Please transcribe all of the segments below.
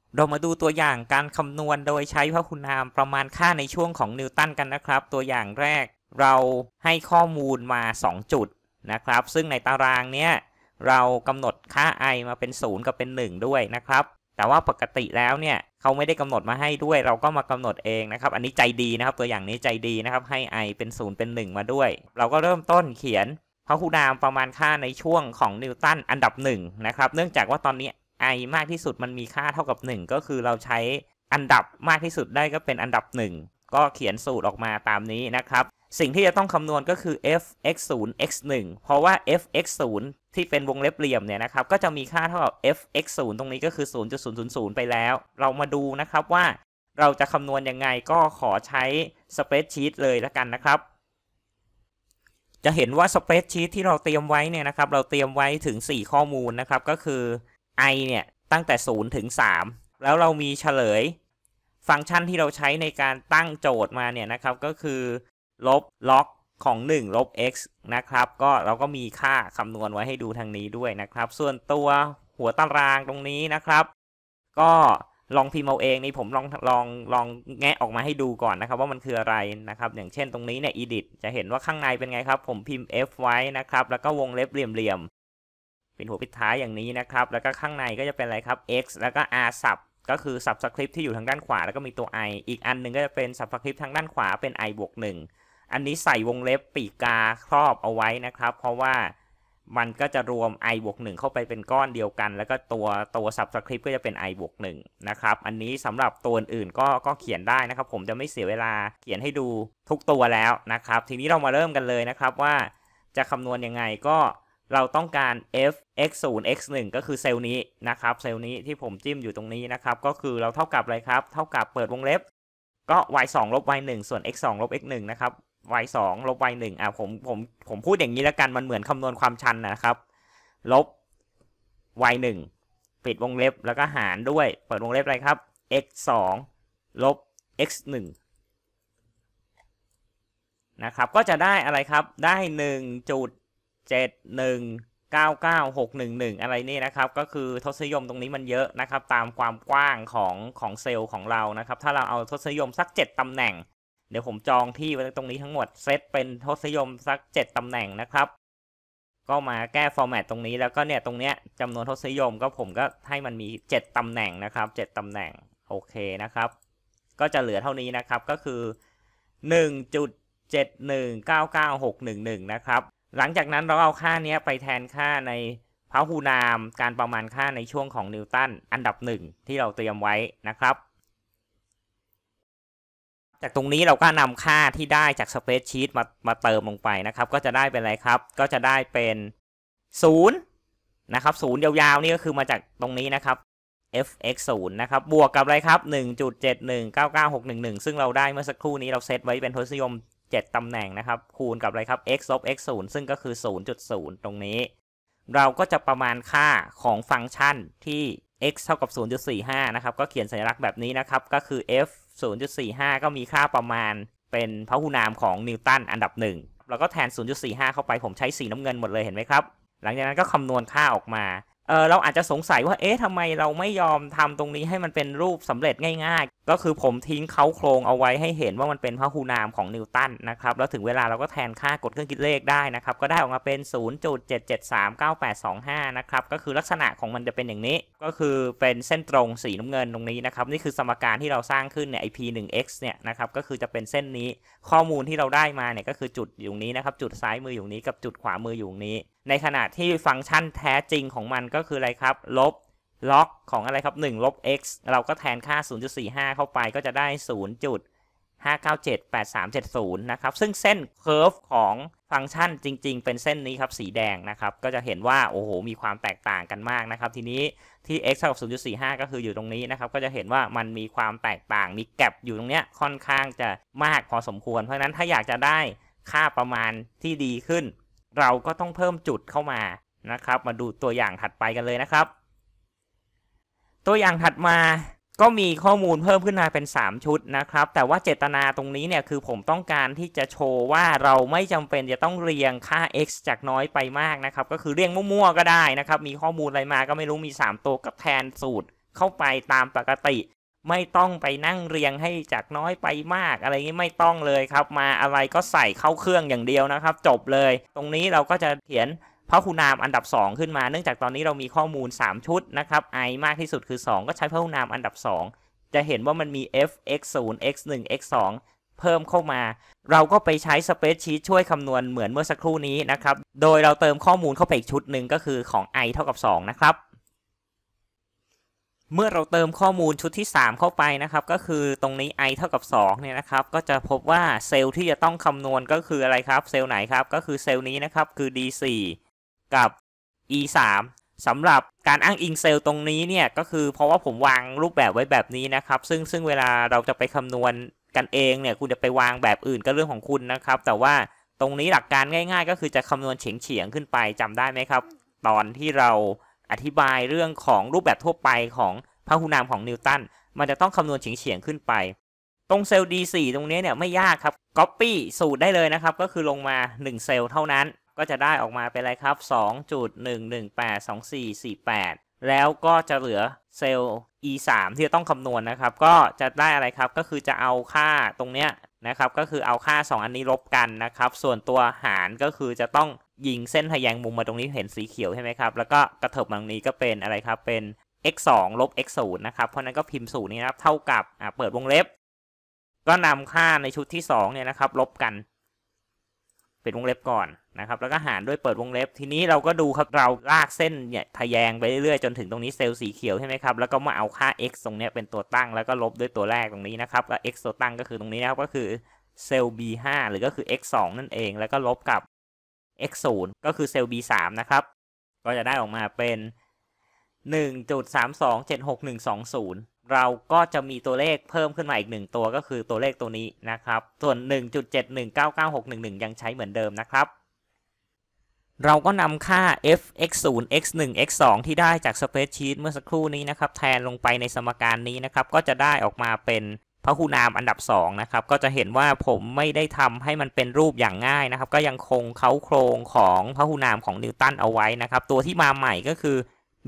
เรามาดูตัวอย่างการคำนวณโดยใช้พหุนามประมาณค่าในช่วงของนิวตันกันนะครับตัวอย่างแรกเราให้ข้อมูลมา2จุดนะครับซึ่งในตารางเนี้ยเรากำหนดค่า i มาเป็น0กับเป็น1ด้วยนะครับแต่ว่าปกติแล้วเนี่ยเขาไม่ได้กำหนดมาให้ด้วยเราก็มากำหนดเองนะครับอันนี้ใจดีนะครับตัวอย่างนี้ใจดีนะครับให้ i เป็น0เป็น1มาด้วยเราก็เริ่มต้นเขียนพหุนามประมาณค่าในช่วงของนิวตันอันดับ1นะครับเนื่องจากว่าตอนนี้i มากที่สุดมันมีค่าเท่ากับ1ก็คือเราใช้อันดับมากที่สุดได้ก็เป็นอันดับ1ก็เขียนสูตรออกมาตามนี้นะครับสิ่งที่จะต้องคำนวณก็คือ f(x0 x1) เพราะว่า f(x0) ที่เป็นวงเล็บเหลี่ยมเนี่ยนะครับก็จะมีค่าเท่ากับ f(x0) ตรงนี้ก็คือ 0.000 ไปแล้วเรามาดูนะครับว่าเราจะคำนวณยังไงก็ขอใช้สเปรดชีตเลยแล้วกันนะครับจะเห็นว่าสเปรดชีตที่เราเตรียมไว้เนี่ยนะครับเราเตรียมไว้ถึง4ข้อมูลนะครับก็คือ i เนี่ยตั้งแต่0ถึง3แล้วเรามีเฉลยฟังก์ชันที่เราใช้ในการตั้งโจทย์มาเนี่ยนะครับก็คือลบล็อกของ1ลบ x นะครับก็เราก็มีค่าคำนวณไว้ให้ดูทางนี้ด้วยนะครับส่วนตัวหัวตารางตรงนี้นะครับก็ลองพิมพ์เอาเองนี่ผมลองแงะออกมาให้ดูก่อนนะครับว่ามันคืออะไรนะครับอย่างเช่นตรงนี้เนี่ย edit จะเห็นว่าข้างในเป็นไงครับผมพิมพ์ f ไว้นะครับแล้วก็วงเล็บเหลี่ยมเป็นหัวปิดท้ายอย่างนี้นะครับแล้วก็ข้างในก็จะเป็นอะไรครับ x แล้วก็ r sub ก็คือ subscript ที่อยู่ทางด้านขวาแล้วก็มีตัว i อีกอันหนึ่งก็จะเป็น subscript ทางด้านขวาเป็น i บวก1อันนี้ใส่วงเล็บปีกกาครอบเอาไว้นะครับเพราะว่ามันก็จะรวม i บวก1เข้าไปเป็นก้อนเดียวกันแล้วก็ตัว subscript ก็จะเป็น i บวก1นะครับอันนี้สำหรับตัวอื่นก็เขียนได้นะครับผมจะไม่เสียเวลาเขียนให้ดูทุกตัวแล้วนะครับทีนี้เรามาเริ่มกันเลยนะครับว่าจะคำนวณยังไงก็เราต้องการ f(x0 x1) ก็คือเซลล์นี้นะครับเซลล์นี้ที่ผมจิ้มอยู่ตรงนี้นะครับก็คือเราเท่ากับอะไรครับเท่ากับเปิดวงเล็บก็ y2 ลบ y1 ส่วน x2 ลบ x1 นะครับ y2 ลบ y1 ผมพูดอย่างนี้แล้วกันมันเหมือนคำนวณความชันนะครับลบ y1 ปิดวงเล็บแล้วก็หารด้วยเปิดวงเล็บอะไรครับ x2 ลบ x1 นะครับก็จะได้อะไรครับได้ 1.7199611 อะไรนี่นะครับก็คือทศนิยมตรงนี้มันเยอะนะครับตามความกว้างของเซลล์ของเรานะครับถ้าเราเอาทศนิยมสัก7ตำแหน่งเดี๋ยวผมจองที่ไว้ตรงนี้ทั้งหมดเซตเป็นทศนิยมสัก7ตำแหน่งนะครับก็มาแก้ฟอร์แมตตรงนี้แล้วก็เนี่ยตรงเนี้ยจำนวนทศนิยมก็ผมก็ให้มันมี7ตำแหน่งนะครับ7ตำแหน่งโอเคนะครับก็จะเหลือเท่านี้นะครับก็คือ 1.7199611 นะครับหลังจากนั้นเราเอาค่านี้ไปแทนค่าในพหุนามการประมาณค่าในช่วงของนิวตันอันดับ1ที่เราเตรียมไว้นะครับจากตรงนี้เราก็นำค่าที่ได้จากสเปรดชีตมาเติมลงไปนะครับก็จะได้เป็นอะไรครับก็จะได้เป็น0นะครับ0ยาวๆนี่ก็คือมาจากตรงนี้นะครับ f(x0) นะครับบวกกับอะไรครับ 1.7199611 ซึ่งเราได้เมื่อสักครู่นี้เราเซตไว้เป็นทศนิยม7ตำแหน่งนะครับคูณกับอะไรครับ x ลบ x0 ซึ่งก็คือ 0.0 ตรงนี้เราก็จะประมาณค่าของฟังก์ชันที่ x เท่ากับ 0.45 นะครับก็เขียนสัญลักษณ์แบบนี้นะครับก็คือ f 0.45 ก็มีค่าประมาณเป็นพหุนามของนิวตันอันดับ1เราก็แทน 0.45 เข้าไปผมใช้สีน้ำเงินหมดเลยเห็นไหมครับหลังจากนั้นก็คำนวณค่าออกมาเราอาจจะสงสัยว่าทำไมเราไม่ยอมทำตรงนี้ให้มันเป็นรูปสำเร็จง่ายๆก็คือผมทิ้งเค้าโครงเอาไว้ให้เห็นว่ามันเป็นพหุนามของนิวตันนะครับแล้วถึงเวลาเราก็แทนค่ากดเครื่องคิดเลขได้นะครับก็ได้ออกมาเป็น 0.7739825 นะครับก็คือลักษณะของมันจะเป็นอย่างนี้ก็คือเป็นเส้นตรงสีน้ำเงินตรงนี้นะครับนี่คือสมการที่เราสร้างขึ้นเนี่ย p1x เนี่ยนะครับก็คือจะเป็นเส้นนี้ข้อมูลที่เราได้มาเนี่ยก็คือจุดอยู่นี้นะครับจุดซ้ายมืออยู่นี้กับจุดขวามืออยู่นี้ในขณะที่ฟังก์ชันแท้จริงของมันก็คืออะไรครับลบล็อกของอะไรครับ1ลบ x เราก็แทนค่า 0.45 เข้าไปก็จะได้ 0.5978370 นะครับซึ่งเส้นเคอร์ฟของฟังก์ชันจริงๆเป็นเส้นนี้ครับสีแดงนะครับก็จะเห็นว่าโอ้โหมีความแตกต่างกันมากนะครับทีนี้ที่ x เท่ากับ 0.45 ก็คืออยู่ตรงนี้นะครับก็จะเห็นว่ามันมีความแตกต่างมีแกปอยู่ตรงเนี้ยค่อนข้างจะมากพอสมควรเพราะฉะนั้นถ้าอยากจะได้ค่าประมาณที่ดีขึ้นเราก็ต้องเพิ่มจุดเข้ามานะครับมาดูตัวอย่างถัดไปกันเลยนะครับตัวอย่างถัดมาก็มีข้อมูลเพิ่มขึ้นมาเป็น3ชุดนะครับแต่ว่าเจตนาตรงนี้เนี่ยคือผมต้องการที่จะโชว์ว่าเราไม่จำเป็นจะต้องเรียงค่า x จากน้อยไปมากนะครับก็คือเรียงมั่วๆก็ได้นะครับมีข้อมูลอะไรมาก็ไม่รู้มี3ตัวก็แทนสูตรเข้าไปตามปกติไม่ต้องไปนั่งเรียงให้จากน้อยไปมากอะไรงี้ไม่ต้องเลยครับมาอะไรก็ใส่เข้าเครื่องอย่างเดียวนะครับจบเลยตรงนี้เราก็จะเขียนพหูนามอันดับ2ขึ้นมาเนื่องจากตอนนี้เรามีข้อมูล3ชุดนะครับ i มากที่สุดคือ2ก็ใช้พหูนามอันดับ2จะเห็นว่ามันมี f x 0 x 1 x 2เพิ่มเข้ามาเราก็ไปใช้สเปซชีตช่วยคำนวณเหมือนเมื่อสักครู่นี้นะครับโดยเราเติมข้อมูลเข้าไปอีกชุดหนึ่งก็คือของ i เท่ากับ2นะครับเมื่อเราเติมข้อมูลชุดที่3เข้าไปนะครับก็คือตรงนี้ i เท่ากับ2เนี่ยนะครับก็จะพบว่าเซลล์ที่จะต้องคำนวณก็คืออะไรครับเซลล์ไหนครับก็คือเซลล์นี้นะครับคือ d4 กับ e3 สำหรับการอ้างอิงเซลล์ตรงนี้เนี่ยก็คือเพราะว่าผมวางรูปแบบไว้แบบนี้นะครับซึ่งเวลาเราจะไปคำนวณกันเองเนี่ยคุณจะไปวางแบบอื่นก็เรื่องของคุณนะครับแต่ว่าตรงนี้หลักการง่ายๆก็คือจะคำนวณเฉียงขึ้นไปจำได้ไหมครับตอนที่เราอธิบายเรื่องของรูปแบบทั่วไปของพหูนามของนิวตันมันจะต้องคำนวณเฉียงขึ้นไปตรงเซลล์ D4 ตรงนี้เนี่ยไม่ยากครับ Copy สูตรได้เลยนะครับก็คือลงมา1เซลล์เท่านั้นก็จะได้ออกมาเป็นอะไรครับ 2.1182448 แล้วก็จะเหลือเซลล์ E3 ที่จะต้องคำนวณนะครับก็จะได้อะไรครับก็คือจะเอาค่าตรงเนี้ยนะครับก็คือเอาค่า2อันนี้ลบกันนะครับส่วนตัวหารก็คือจะต้องยิงเส้นทะแยงมุมมาตรงนี้เห็นสีเขียวใช่ไหมครับแล้วก็กระเถิบมาตรงนี้ก็เป็นอะไรครับเป็น x 2ลบ x 0นะครับเพราะนั้นก็พิมพ์สูตรนี้นะครับเท่ากับเปิดวงเล็บก็นำค่าในชุดที่2เนี่ยนะครับลบกันปิดวงเล็บก่อนนะครับแล้วก็หารด้วยเปิดวงเล็บทีนี้เราก็ดูครับเราลากเส้นเนี่ยทะแยงไปเรื่อยๆจนถึงตรงนี้เซลล์สีเขียวใช่ไหมครับแล้วก็มาเอาค่า x ตรงนี้เป็นตัวตั้งแล้วก็ลบด้วยตัวแรกตรงนี้นะครับก็ x ตัวตั้งก็คือตรงนี้นะครับก็คือเซลล์ b5 หรือก็คือ x 2นั่นเองแล้วก็ลบกับ x 0ก็คือเซลล์ b3 นะครับก็จะได้ออกมาเป็น 1.3276120 เราก็จะมีตัวเลขเพิ่มขึ้นมาอีก1ตัวก็คือตัวเลขตัวนี้นะครับส่วน 1.7199611 ยังใช้เหมือนเดิมนะครับเราก็นำค่า f x 0 x 1 x 2ที่ได้จากสเปซชีตเมื่อสักครู่นี้นะครับแทนลงไปในสมการนี้นะครับก็จะได้ออกมาเป็นพหูนามอันดับ2นะครับก็จะเห็นว่าผมไม่ได้ทำให้มันเป็นรูปอย่างง่ายนะครับก็ยังคงเค้าโครงของพหูนามของนิวตันเอาไว้นะครับตัวที่มาใหม่ก็คือ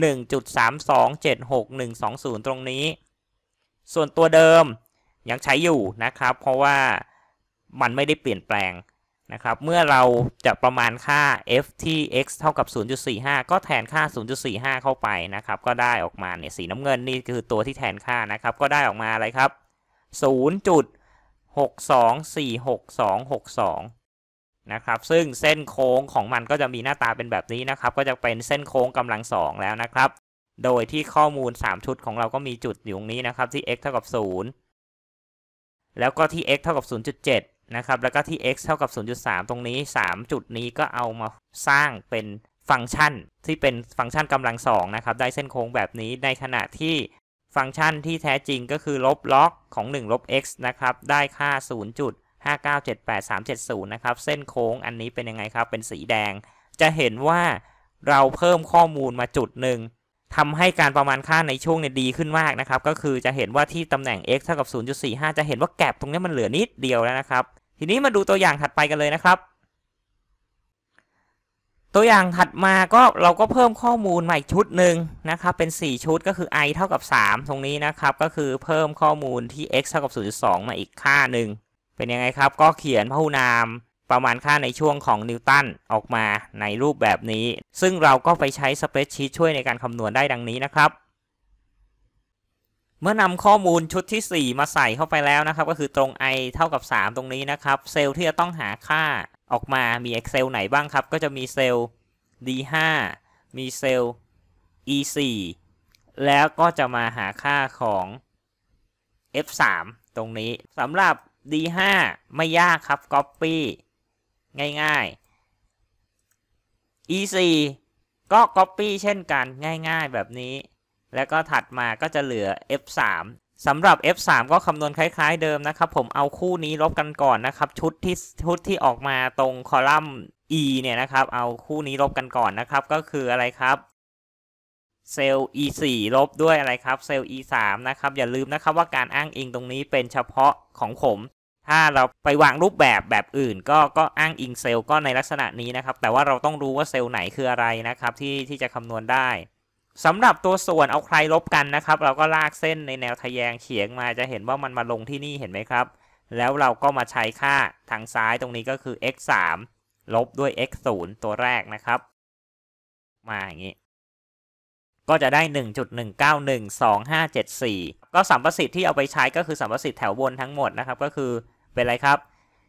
1.3276120 ตรงนี้ส่วนตัวเดิมยังใช้อยู่นะครับเพราะว่ามันไม่ได้เปลี่ยนแปลงนะครับเมื่อเราจะประมาณค่า f ที่ x เท่ากับ 0.45 ก็แทนค่า 0.45 เข้าไปนะครับก็ได้ออกมาเนี่ยสีน้ำเงินนี่คือตัวที่แทนค่านะครับก็ได้ออกมาอะไรครับ 0.6246262 นะครับซึ่งเส้นโค้งของมันก็จะมีหน้าตาเป็นแบบนี้นะครับก็จะเป็นเส้นโค้งกำลัง2แล้วนะครับโดยที่ข้อมูล3ชุดของเราก็มีจุดอยู่ตรงนี้นะครับที่ x เท่ากับ0แล้วก็ที่ x เท่ากับ 0.7 นะครับแล้วก็ที่ x เท่ากับ 0.3 ตรงนี้3จุดนี้ก็เอามาสร้างเป็นฟังก์ชันที่เป็นฟังก์ชันกำลัง2นะครับได้เส้นโค้งแบบนี้ในขณะที่ฟังก์ชันที่แท้จริงก็คือลบล็อกของ1ลบ x นะครับได้ค่า 0.5978370 นะครับเส้นโค้งอันนี้เป็นยังไงครับเป็นสีแดงจะเห็นว่าเราเพิ่มข้อมูลมาจุดหนึ่งทำให้การประมาณค่าในช่วงเนี่ยดีขึ้นมากนะครับก็คือจะเห็นว่าที่ตำแหน่ง x เท่ากับ 0.45 จะเห็นว่าแกปตรงนี้มันเหลือนิดเดียวแล้วนะครับทีนี้มาดูตัวอย่างถัดไปกันเลยนะครับตัวอย่างถัดมาก็เราก็เพิ่มข้อมูลมาอีกชุดหนึ่งนะครับเป็น4ชุดก็คือ i เท่ากับ3ตรงนี้นะครับก็คือเพิ่มข้อมูลที่ x เท่ากับ 0.2 มาอีกค่าหนึ่งเป็นยังไงครับก็เขียนพหูนามประมาณค่าในช่วงของนิวตันออกมาในรูปแบบนี้ซึ่งเราก็ไปใช้สเปรดชีตช่วยในการคำนวณได้ดังนี้นะครับเมื่อนำข้อมูลชุดที่4มาใส่เข้าไปแล้วนะครับก็คือตรง i เท่ากับ3ตรงนี้นะครับเซลล์ที่จะต้องหาค่าออกมามี Excel ไหนบ้างครับก็จะมีเซลล์ D5 มีเซลล์ E4 แล้วก็จะมาหาค่าของ F3 ตรงนี้สำหรับ D5 ไม่ยากครับ Copy ง่ายๆ E4 ก็ Copy เช่นกันง่ายๆแบบนี้แล้วก็ถัดมาก็จะเหลือ F3 สำหรับ F3 ก็คำนวณคล้ายๆเดิมนะครับผมเอาคู่นี้ลบกันก่อนนะครับชุดที่ออกมาตรงคอลัมน์ E เนี่ยนะครับเอาคู่นี้ลบกันก่อนนะครับก็คืออะไรครับเซลล์ E4 ลบด้วยอะไรครับเซลล์ E3 นะครับอย่าลืมนะครับว่าการอ้างอิงตรงนี้เป็นเฉพาะของผมถ้าเราไปวางรูปแบบอื่นก็อ้างอิงเซลล์ก็ในลักษณะนี้นะครับแต่ว่าเราต้องรู้ว่าเซลล์ไหนคืออะไรนะครับที่จะคำนวณได้สำหรับตัวส่วนเอาใครลบกันนะครับเราก็ลากเส้นในแนวทะแยงเฉียงมาจะเห็นว่ามันมาลงที่นี่เห็นไหมครับแล้วเราก็มาใช้ค่าทางซ้ายตรงนี้ก็คือ x 3ลบด้วย x 0ตัวแรกนะครับมาอย่างนี้ก็จะได้ 1.1912574 ก็สัมประสิทธิ์ที่เอาไปใช้ก็คือสัมประสิทธิ์แถวบนทั้งหมดนะครับก็คือเป็นอะไรครับ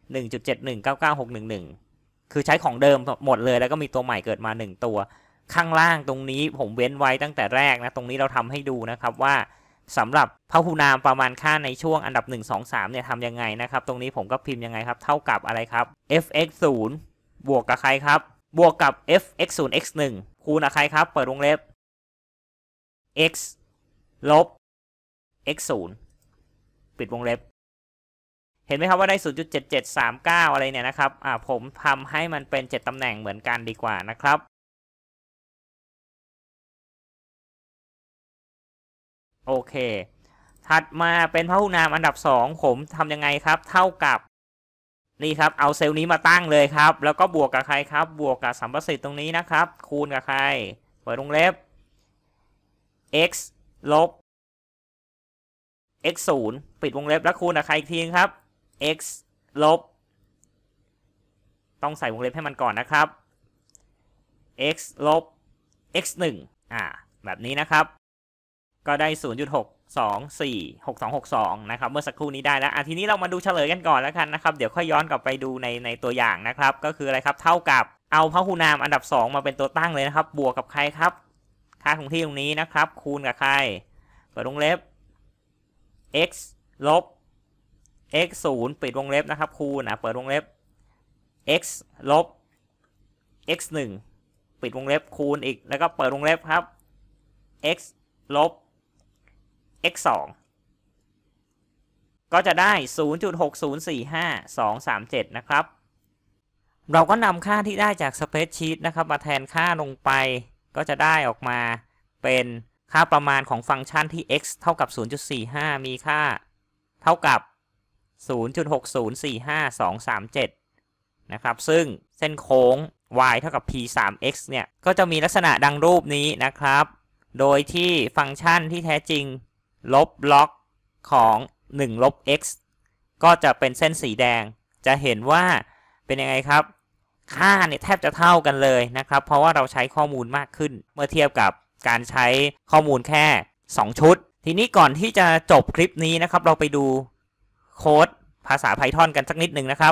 1.7199611 คือใช้ของเดิมหมดเลยแล้วก็มีตัวใหม่เกิดมา1ตัวข้างล่างตรงนี้ผมเว้นไว้ตั้งแต่แรกนะตรงนี้เราทำให้ดูนะครับว่าสำหรับพหุนามประมาณค่าในช่วงอันดับ1 2 3เนี่ยทำยังไงนะครับตรงนี้ผมก็พิมพ์ยังไงครับเท่ากับอะไรครับ fx 0บวกกับใครครับบวกกับ fx 0 x 1คูณกับใครครับเปิดวงเล็บ x ลบ x 0ปิดวงเล็บเห็นไหมครับว่าได้ 0.7739 อะไรเนี่ยนะครับผมทำให้มันเป็น7ตำแหน่งเหมือนกันดีกว่านะครับโอเคถัดมาเป็นพหุนามอันดับ2ผมทำยังไงครับเท่ากับนี่ครับเอาเซลล์นี้มาตั้งเลยครับแล้วก็บวกกับใครครับบวกกับสัมประสิทธิ์ตรงนี้นะครับคูณกับใครเปิดวงเล็บ x ลบ x 0ปิดวงเล็บแล้วคูณกับใครอีกทีครับ x ลบต้องใส่วงเล็บให้มันก่อนนะครับ x ลบ x 1แบบนี้นะครับก็ได้ 0.6246262 นะครับเมื่อสักครู่นี้ได้แล้วทีนี้เรามาดูเฉลยกันก่อนแล้วกันนะครับเดี๋ยวค่อยย้อนกลับไปดูในตัวอย่างนะครับก็คืออะไรครับเท่ากับเอาพหุนามอันดับ2มาเป็นตัวตั้งเลยนะครับบวกกับใครครับค่าคงที่ตรงนี้นะครับคูณกับใครเปิดวงเล็บ x ลบ x 0ปิดวงเล็บนะครับคูณเปิดวงเล็บ x ลบ x 1ปิดวงเล็บคูณอีกแล้วก็เปิดวงเล็บครับ x ลบ x 2ก็จะได้ 0.6045237 นะครับเราก็นำค่าที่ได้จากสเปรดชีตนะครับมาแทนค่าลงไปก็จะได้ออกมาเป็นค่าประมาณของฟังก์ชันที่ x เท่ากับ 0.45 มีค่าเท่ากับ 0.6045237 นะครับซึ่งเส้นโค้ง y เท่ากับ p 3x เนี่ยก็จะมีลักษณะดังรูปนี้นะครับโดยที่ฟังก์ชันที่แท้จริงลบบล็อกของ1ลบ x ก็จะเป็นเส้นสีแดงจะเห็นว่าเป็นยังไงครับค่าเนี่ยแทบจะเท่ากันเลยนะครับเพราะว่าเราใช้ข้อมูลมากขึ้นเมื่อเทียบกับการใช้ข้อมูลแค่2ชุดทีนี้ก่อนที่จะจบคลิปนี้นะครับเราไปดูโค้ดภาษา Python กันสักนิดหนึ่งนะครับ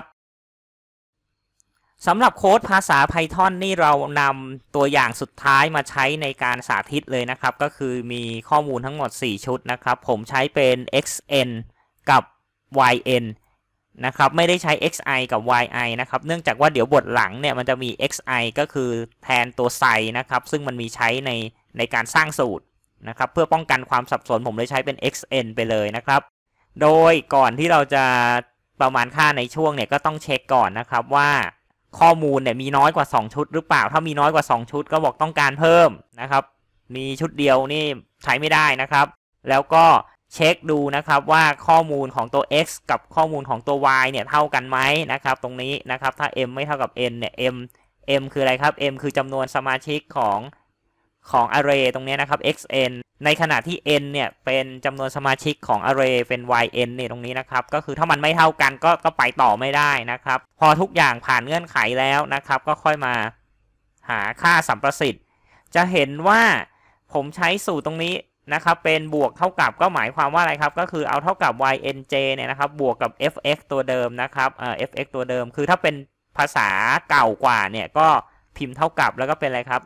สำหรับโค้ดภาษา Python นี่เรานำตัวอย่างสุดท้ายมาใช้ในการสาธิตเลยนะครับก็คือมีข้อมูลทั้งหมด4ชุดนะครับผมใช้เป็น xn กับ yn นะครับไม่ได้ใช้ xi กับ yi นะครับเนื่องจากว่าเดี๋ยวบทหลังเนี่ยมันจะมี xi ก็คือแทนตัวไซนะครับซึ่งมันมีใช้ในการสร้างสูตรนะครับเพื่อป้องกันความสับสนผมเลยใช้เป็น xn ไปเลยนะครับโดยก่อนที่เราจะประมาณค่าในช่วงเนี่ยก็ต้องเช็คก่อนนะครับว่าข้อมูลเนี่ยมีน้อยกว่า2ชุดหรือเปล่าถ้ามีน้อยกว่า2ชุดก็บอกต้องการเพิ่มนะครับมีชุดเดียวนี่ใช้ไม่ได้นะครับแล้วก็เช็คดูนะครับว่าข้อมูลของตัว x กับข้อมูลของตัว y เนี่ยเท่ากันไหมนะครับตรงนี้นะครับถ้า m ไม่เท่ากับ n เนี่ย m คืออะไรครับ m คือจำนวนสมาชิกของ array ตรงนี้นะครับ xn ในขณะที่ n เนี่ยเป็นจำนวนสมาชิกของ array เป็น yn เนี่ยตรงนี้นะครับก็คือถ้ามันไม่เท่ากันก็ไปต่อไม่ได้นะครับพอทุกอย่างผ่านเงื่อนไขแล้วนะครับก็ค่อยมาหาค่าสัมประสิทธิ์จะเห็นว่าผมใช้สูตรตรงนี้นะครับเป็นบวกเท่ากับก็หมายความว่าอะไรครับก็คือเอาเท่ากับ ynj เนี่ยนะครับบวกกับ fx ตัวเดิมนะครับfx ตัวเดิมคือถ้าเป็นภาษาเก่ากว่าเนี่ยก็พิมพ์เท่ากับแล้วก็เป็นอะไรครับ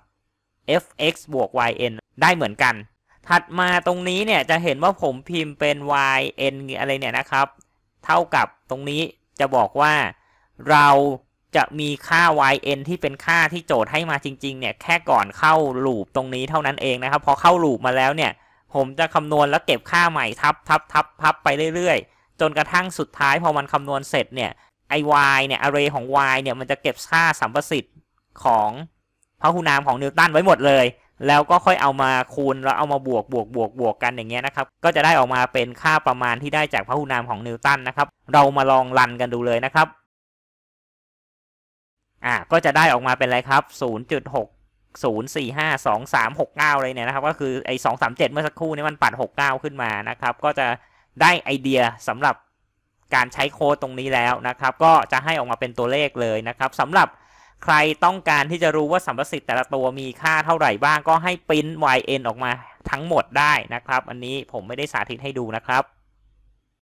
fx บวก yn ได้เหมือนกันถัดมาตรงนี้เนี่ยจะเห็นว่าผมพิมพ์เป็น yn อะไรเนี่ยนะครับเท่ากับตรงนี้จะบอกว่าเราจะมีค่า yn ที่เป็นค่าที่โจทย์ให้มาจริงๆเนี่ยแค่ก่อนเข้าลูปตรงนี้เท่านั้นเองนะครับพอเข้าลูปมาแล้วเนี่ยผมจะคำนวณแล้วเก็บค่าใหม่ทับไปเรื่อยๆจนกระทั่งสุดท้ายพอมันคำนวณเสร็จเนี่ยไอ y เนี่ย array ของ y เนี่ยมันจะเก็บค่าสัมประสิทธิ์ของพหุนามของนิวตันไว้หมดเลยแล้วก็ค่อยเอามาคูณแล้วเอามาบวกกันอย่างเงี้ยนะครับก็จะได้ออกมาเป็นค่าประมาณที่ได้จากพหุนามของนิวตันนะครับเรามาลองรันกันดูเลยนะครับก็จะได้ออกมาเป็นอะไรครับ 0452369เลยเนี่ยนะครับก็คือไอ้237เมื่อสักครู่นี้มันปัด69ขึ้นมานะครับก็จะได้ไอเดียสำหรับการใช้โค้ดตรงนี้แล้วนะครับก็จะให้ออกมาเป็นตัวเลขเลยนะครับสำหรับใครต้องการที่จะรู้ว่าสัมประสิทธิ์แต่ละตัวมีค่าเท่าไหร่บ้างก็ให้ปริ้น yn ออกมาทั้งหมดได้นะครับอันนี้ผมไม่ได้สาธิตให้ดูนะครับ